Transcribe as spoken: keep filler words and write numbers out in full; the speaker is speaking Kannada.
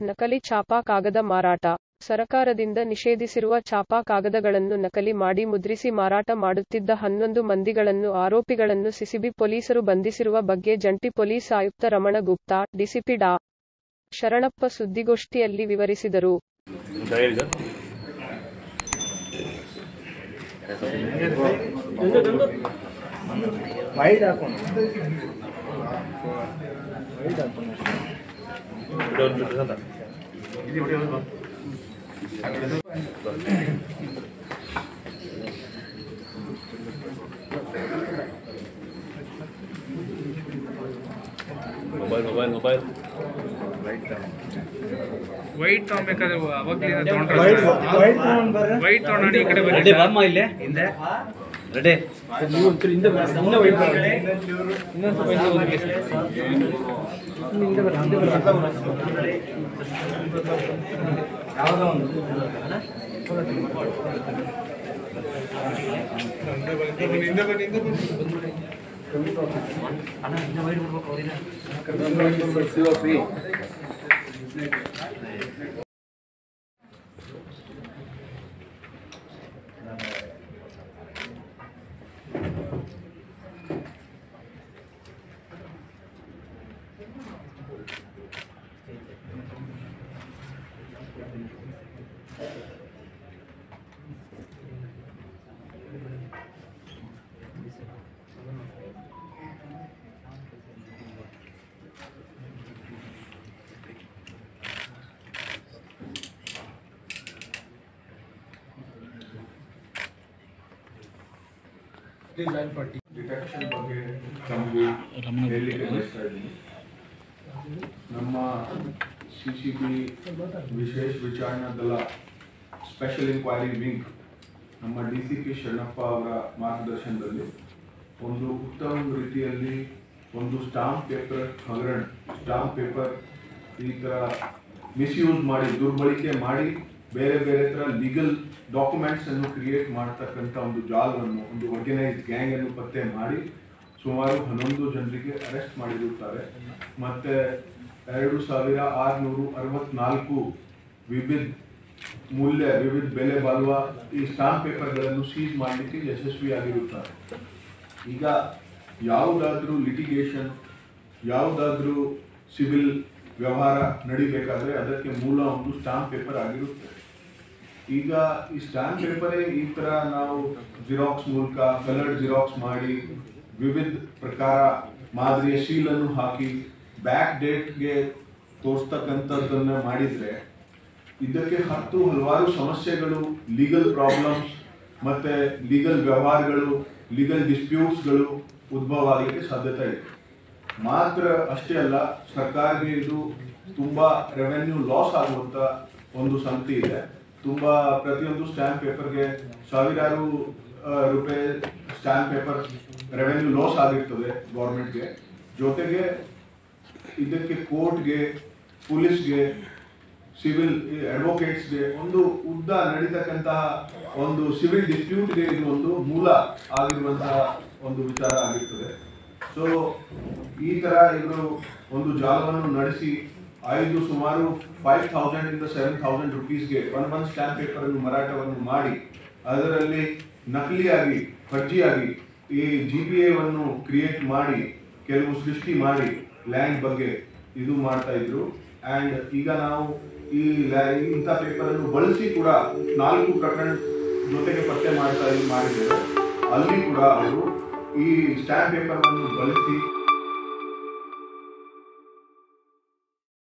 ನಕಲಿ ಛಾಪಾ ಕಾಗದ ಮಾರಾಟ. ಸರಕಾರದಿಂದ ನಿಷೇಧಿಸಿರುವ ಛಾಪಾ ಕಾಗದಗಳನ್ನು ನಕಲಿ ಮಾಡಿ ಮುದ್ರಿಸಿ ಮಾರಾಟ ಮಾಡುತ್ತಿದ್ದ ಹನ್ನೊಂದು ಮಂದಿಗಳನ್ನು ಆರೋಪಿಗಳನ್ನು ಸಿಸಿಬಿ ಪೊಲೀಸರು ಬಂಧಿಸಿರುವ ಬಗ್ಗೆ ಜಂಟಿ ಪೊಲೀಸ್ ಆಯುಕ್ತ ರಮಣ ಗುಪ್ತಾ, ಡಿಸಿಪಿ ಡಾ. ಶರಣಪ್ಪ ಸುದ್ದಿಗೋಷ್ಠಿಯಲ್ಲಿ ವಿವರಿಸಿದರು. ಮೊಬೈಲ್ ಮೊಬೈಲ್ ಮೊಬೈಲ್ ವೈಟ್ ತಗೊಬೇಕಾದ್ರೆ ಅವಾಗಲಿಂದ ತಗೊಂಡ್ರೆ ವೈಟ್ ತಗೊಂಡು ವೈಟ್ ತಗೊಂಡು ಈ ಕಡೆ ಬನ್ನಿ ಬಾಮ್ಮ ಇಲ್ಲೇ ಹಿಂದೆ ರೆಡಿ ನೀವು ಒಂಚೂರು ಹಿಂದೆ ಇನ್ನೂ ವೈಟ್ ಬರಲಿ ಇನ್ನೊಂದು ಸ್ವಲ್ಪ ಹಿಂದೆ ಹೋಗಿ ಹಿಂದೆ ಬರ ಹಿಂದೆ ಬರ ಯಾವುದೋ ಒಂದು ಹಿಂದೆ ಬನ್ನಿ ಹಿಂದೆ ಬನ್ನಿ ಅಣ್ಣ ಹಿಂದೆ ವೈಟ್ ಬರ್ಬೇಕು ಅವರಿಗೆ ಶಿವಪ್ರಿ ಡಿಟೆಕ್ಷನ್ ಬಗ್ಗೆ ತಮಗೆ ಹೇಳಲಿಕ್ಕೆ ಬಯಸ್ತಾ ಇದ್ದೀನಿ. ನಮ್ಮ ಸಿ ಸಿ ಬಿ ವಿಶೇಷ ವಿಚಾರಣಾ ದಳ ಸ್ಪೆಷಲ್ ಇನ್ಕ್ವೈರಿ ವಿಂಗ್ ನಮ್ಮ ಡಿ ಸಿ ಪಿ ಶರಣಪ್ಪ ಅವರ ಮಾರ್ಗದರ್ಶನದಲ್ಲಿ ಒಂದು ಉತ್ತಮ ರೀತಿಯಲ್ಲಿ ಒಂದು ಸ್ಟಾಂಪ್ ಪೇಪರ್ ಹಗರಣ ಸ್ಟಾಂಪ್ ಪೇಪರ್ ಈ ಥರ ಮಿಸ್ಯೂಸ್ ಮಾಡಿ ದುರ್ಬಳಕೆ ಮಾಡಿ ಬೇರೆ ಬೇರೆ ಥರ ಲೀಗಲ್ ಡಾಕ್ಯುಮೆಂಟ್ಸ್ ಅನ್ನು ಕ್ರಿಯೇಟ್ ಮಾಡ್ತಕ್ಕಂಥ ಒಂದು ಜಾಲವನ್ನು ಒಂದು ಆರ್ಗನೈಸ್ಡ್ ಗ್ಯಾಂಗ್ ಅನ್ನು ಪತ್ತೆ ಮಾಡಿ ಸುಮಾರು ಹನ್ನೊಂದು ಜನರಿಗೆ ಅರೆಸ್ಟ್ ಮಾಡಿರುತ್ತಾರೆ. ಮತ್ತೆ ಎರಡು ಸಾವಿರ ಆರುನೂರು ಅರವತ್ನಾಲ್ಕು ವಿವಿಧ ಮೂಲ್ಯ ವಿವಿಧ ಬೆಲೆ ಬಾಳುವ ಈ ಸ್ಟಾಂಪ್ ಪೇಪರ್ಗಳನ್ನು ಸೀಸ್ ಮಾಡಲಿಕ್ಕೆ ಯಶಸ್ವಿಯಾಗಿರುತ್ತಾರೆ. ಈಗ ಯಾವುದಾದ್ರೂ ಲಿಟಿಗೇಷನ್ ಯಾವುದಾದ್ರೂ ಸಿವಿಲ್ ವ್ಯವಹಾರ ನಡಿಬೇಕಾದ್ರೆ ಅದಕ್ಕೆ ಮೂಲ ಒಂದು ಸ್ಟಾಂಪ್ ಪೇಪರ್ ಆಗಿರುತ್ತೆ. ಈಗ ಈ ಸ್ಟಾಂಪ್ ಪೇಪರೇ ಈ ಥರ ನಾವು ಜಿರಾಕ್ಸ್ ಮೂಲಕ ಕಲರ್ಡ್ ಜಿರಾಕ್ಸ್ ಮಾಡಿ ವಿವಿಧ ಪ್ರಕಾರ ಮಾದರಿಯ ಶೀಲನ್ನು ಹಾಕಿ ಬ್ಯಾಕ್ ಡೇಟ್ಗೆ ತೋರಿಸ್ತಕ್ಕಂಥದ್ದನ್ನು ಮಾಡಿದರೆ ಇದಕ್ಕೆ ಹತ್ತು ಹಲವಾರು ಸಮಸ್ಯೆಗಳು, ಲೀಗಲ್ ಪ್ರಾಬ್ಲಮ್ಸ್ ಮತ್ತು ಲೀಗಲ್ ವ್ಯವಹಾರಗಳು, ಲೀಗಲ್ ಡಿಸ್ಪ್ಯೂಟ್ಸ್ಗಳು ಉದ್ಭವ ಆಗಲಿಕ್ಕೆ ಸಾಧ್ಯತೆ ಇದೆ. ಮಾತ್ರ ಅಷ್ಟೇ ಅಲ್ಲ, ಸರ್ಕಾರಕ್ಕೆ ಇದು ತುಂಬ ರೆವೆನ್ಯೂ ಲಾಸ್ ಆಗುವಂಥ ಒಂದು ಸಂಗತಿ ಇದೆ. ತುಂಬ ಪ್ರತಿಯೊಂದು ಸ್ಟ್ಯಾಂಪ್ ಪೇಪರ್ಗೆ ಸಾವಿರಾರು ರೂಪಾಯಿ ಸ್ಟ್ಯಾಂಪ್ ಪೇಪರ್ ರೆವೆನ್ಯೂ ಲಾಸ್ ಆಗಿರ್ತದೆ ಗೌರ್ಮೆಂಟ್ಗೆ. ಜೊತೆಗೆ ಇದಕ್ಕೆ ಕೋರ್ಟ್ಗೆ, ಪೊಲೀಸ್ಗೆ, ಸಿವಿಲ್ ಅಡ್ವೊಕೇಟ್ಸ್ಗೆ ಒಂದು ಉದ್ದ ನಡೀತಕ್ಕಂತಹ ಒಂದು ಸಿವಿಲ್ ಡಿಸ್ಪ್ಯೂಟ್ಗೆ ಇದು ಒಂದು ಮೂಲ ಆಗಿರುವಂತಹ ಒಂದು ವಿಚಾರ ಆಗಿರ್ತದೆ. ಸೊ ಈ ಥರ ಇವರು ಒಂದು ಜಾಲವನ್ನು ನಡೆಸಿ ಐದು ಸುಮಾರು ಫೈವ್ ಥೌಸಂಡ್ ಇಂದ ಸೆವೆನ್ ಥೌಸಂಡ್ ರುಪೀಸ್ಗೆ ಒನ್ ಒನ್ ಸ್ಟ್ಯಾಂಪ್ ಪೇಪರ್ ಅನ್ನು ಮಾರಾಟವನ್ನು ಮಾಡಿ ಅದರಲ್ಲಿ ನಕಲಿಯಾಗಿ ಫರ್ಜಿಯಾಗಿ ಈ ಜಿ ಪಿ ಎವನ್ನು ಕ್ರಿಯೇಟ್ ಮಾಡಿ ಕೆಲವು ಸೃಷ್ಟಿ ಮಾಡಿ ಲ್ಯಾಂಡ್ ಬಗ್ಗೆ ಇದು ಮಾಡ್ತಾ ಇದ್ರು. ಆ್ಯಂಡ್ ಈಗ ನಾವು ಈ ಇಂಥ ಪೇಪರನ್ನು ಬಳಸಿ ಕೂಡ ನಾಲ್ಕು ಪ್ರಕರಣ ಜೊತೆಗೆ ಪತ್ತೆ ಮಾಡ್ತಾ ಮಾಡಿದ್ದೇವೆ. ಅಲ್ಲಿ ಕೂಡ ಅವರು ಈ ಸ್ಟ್ಯಾಂಪ್ ಪೇಪರನ್ನು ಬಳಸಿ